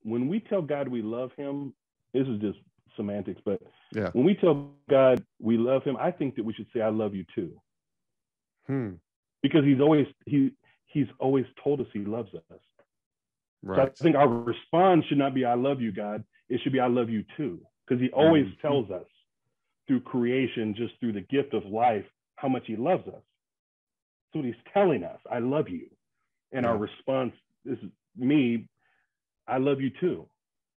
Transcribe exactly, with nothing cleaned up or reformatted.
when we tell God we love him, this is just semantics, but yeah. when we tell God we love him, I think that we should say, I love you too. Hmm. Because he's always, he, he's always told us he loves us. Right. So I think our response should not be, I love you, God. It should be, I love you too. Because he always mm-hmm. tells us through creation, just through the gift of life, how much he loves us. So he's telling us, I love you. And yeah. our response is me, I love you too.